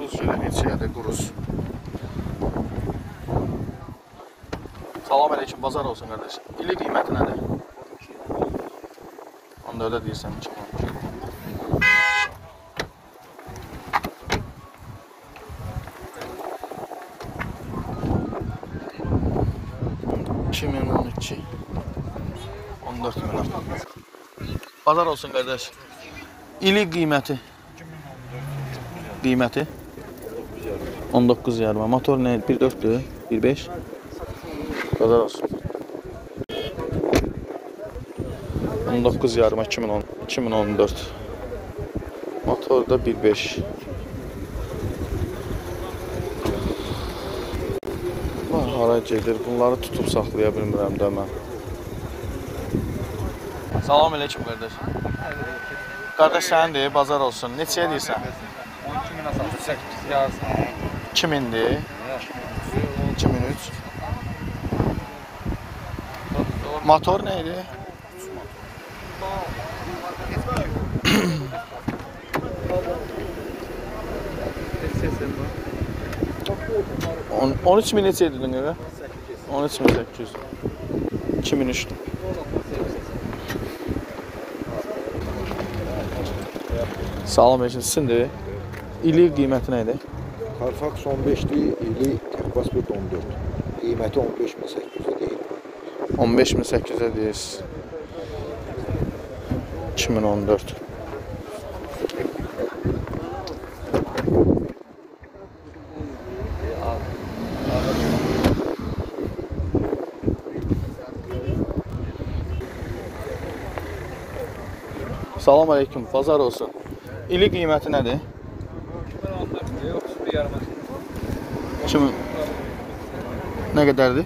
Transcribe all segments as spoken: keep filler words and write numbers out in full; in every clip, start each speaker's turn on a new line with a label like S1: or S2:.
S1: quruz gələ, neçəyədir quruz. Salam əleykum, bazar olsun qardaş. İli qiyməti nədir? on dördə deyirsən, iki min. iki min on iki. on dörd min. Bazar olsun qardaş. İli qiyməti. Qiyməti on doqquz yarım. Motor nə? bir dörddür, bir beş. Bazar olsun. on doqquz yarım, iki min on, iki min on dörd. Motor da bir beş. Var hara gedir. Bunları tutub saxlaya bilmirəm də mən. Salam əleykum qardaş. Qardaş səndir, bazar olsun. Neçəyə deyirsən?
S2: iki min səkkiz yüz yarısı.
S1: iki mindir. iki min üç. Motor neydi? on üç min neçə edildin qıqa? on üç min səkkiz yüz. iki min üç. Salam əleykum, sizindir. İli qiyməti nə idi?
S3: Carfax on beşdir, ili Texpasport on dörd. Qiyməti on beş min səkkiz yüz deyil.
S1: on beş min səkkiz yüz deyirsiniz. iki min on dörd. Salam əleykum, bazar olsun. İli qiyməti nədir? iki min. Nə qədərdir?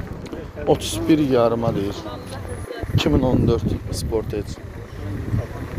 S1: otuz bir yarıma deyir. iki min on dörd Sportage.